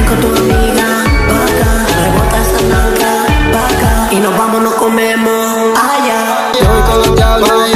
con tu amiga, pa' acá, rebota esa nalga, pa' acá, y nos vamos, nos comemos allá. Yo voy con los diablos.